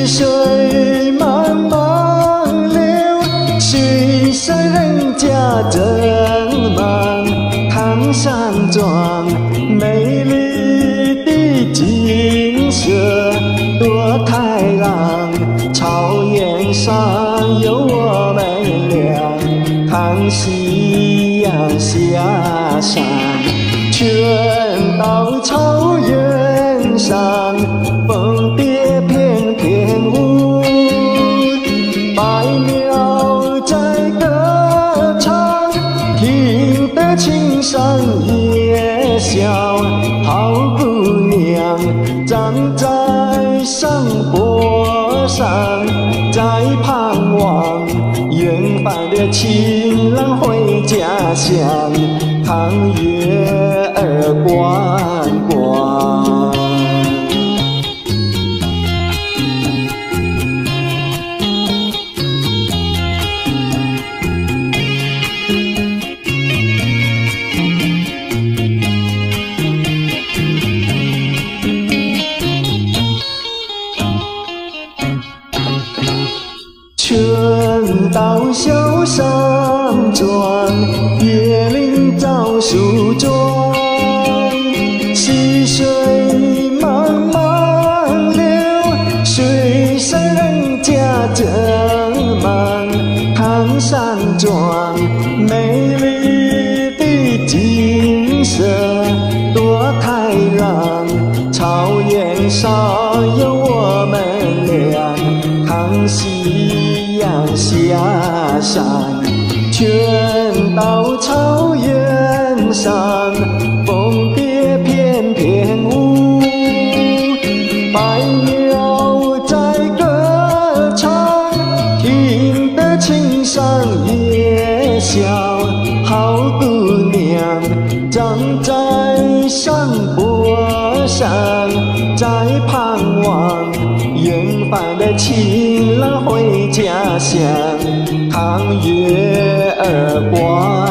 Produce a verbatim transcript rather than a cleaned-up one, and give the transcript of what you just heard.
水茫茫流，水色人家正忙。唐山庄美丽的景色多开朗，草原上有我们俩，看夕阳下山。全到草原上，蜂蝶翩翩舞，百鸟在歌唱，听得青山夜笑。好姑娘站在山坡上，在盼望远方的情郎回家乡，看月儿光光。春到小山庄，椰林照树桩，溪水茫茫流，水色人家正忙。唐山庄美丽的景色多开朗，草原上有我们俩，看夕阳下山。全到草原上，蜂蝶翩翩舞，百鸟在歌唱，听得青山夜笑。好姑娘站在山坡上，在盼望远方的情郎回家乡，看月儿光。